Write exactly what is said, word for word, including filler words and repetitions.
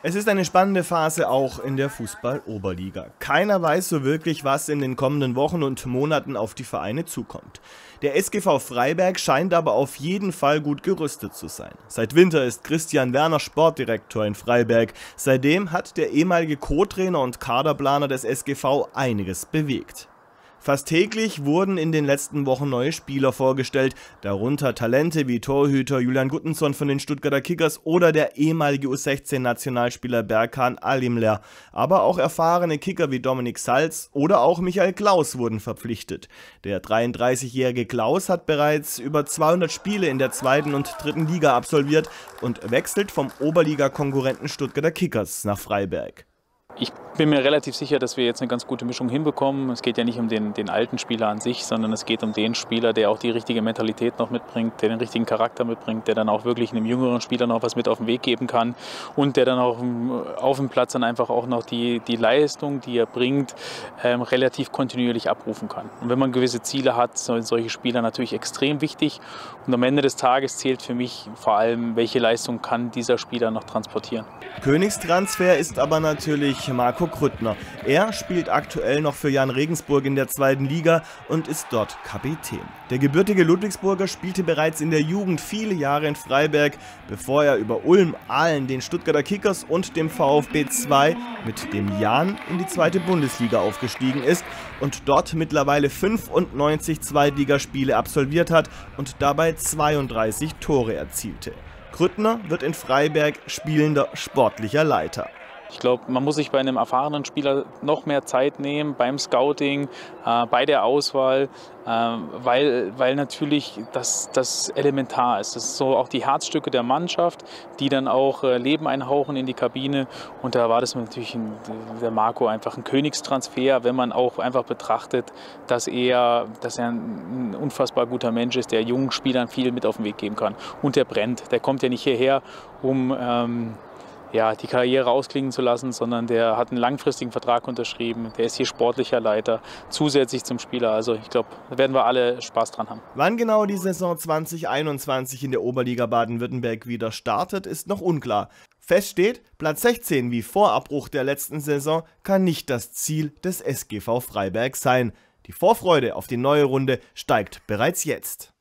Es ist eine spannende Phase auch in der Fußball-Oberliga. Keiner weiß so wirklich, was in den kommenden Wochen und Monaten auf die Vereine zukommt. Der S G V Freiberg scheint aber auf jeden Fall gut gerüstet zu sein. Seit Winter ist Christian Werner Sportdirektor in Freiberg. Seitdem hat der ehemalige Co-Trainer und Kaderplaner des S G V einiges bewegt. Fast täglich wurden in den letzten Wochen neue Spieler vorgestellt, darunter Talente wie Torhüter Julian Guttenson von den Stuttgarter Kickers oder der ehemalige U sechzehn Nationalspieler Berkan Alimler. Aber auch erfahrene Kicker wie Dominik Salz oder auch Michael Klaus wurden verpflichtet. Der dreiunddreißigjährige Klaus hat bereits über zweihundert Spiele in der zweiten und dritten Liga absolviert und wechselt vom Oberliga-Konkurrenten Stuttgarter Kickers nach Freiberg. Ich bin mir relativ sicher, dass wir jetzt eine ganz gute Mischung hinbekommen. Es geht ja nicht um den, den alten Spieler an sich, sondern es geht um den Spieler, der auch die richtige Mentalität noch mitbringt, der den richtigen Charakter mitbringt, der dann auch wirklich einem jüngeren Spieler noch was mit auf den Weg geben kann und der dann auch auf dem Platz dann einfach auch noch die, die Leistung, die er bringt, ähm, relativ kontinuierlich abrufen kann. Und wenn man gewisse Ziele hat, sind solche Spieler natürlich extrem wichtig. Und am Ende des Tages zählt für mich vor allem, welche Leistung kann dieser Spieler noch transportieren. Königstransfer ist aber natürlich Marco Krüttner. Er spielt aktuell noch für Jan Regensburg in der zweiten Liga und ist dort Kapitän. Der gebürtige Ludwigsburger spielte bereits in der Jugend viele Jahre in Freiberg, bevor er über Ulm, Aalen, den Stuttgarter Kickers und dem VfB zwei mit dem Jan in die zweite Bundesliga aufgestiegen ist und dort mittlerweile fünfundneunzig Zweitligaspiele absolviert hat und dabei zweiunddreißig Tore erzielte. Krüttner wird in Freiberg spielender sportlicher Leiter. Ich glaube, man muss sich bei einem erfahrenen Spieler noch mehr Zeit nehmen beim Scouting, äh, bei der Auswahl, äh, weil, weil natürlich das, das elementar ist. Das ist so auch die Herzstücke der Mannschaft, die dann auch äh, Leben einhauchen in die Kabine. Und da war das natürlich ein, der Marco einfach ein Königstransfer, wenn man auch einfach betrachtet, dass er, dass er ein unfassbar guter Mensch ist, der jungen Spielern viel mit auf den Weg geben kann. Und der brennt. Der kommt ja nicht hierher, um ähm, ja, die Karriere ausklingen zu lassen, sondern der hat einen langfristigen Vertrag unterschrieben, der ist hier sportlicher Leiter, zusätzlich zum Spieler. Also ich glaube, da werden wir alle Spaß dran haben. Wann genau die Saison zwanzig einundzwanzig in der Oberliga Baden-Württemberg wieder startet, ist noch unklar. Fest steht, Platz sechzehn wie vor Abbruch der letzten Saison kann nicht das Ziel des S G V Freiberg sein. Die Vorfreude auf die neue Runde steigt bereits jetzt.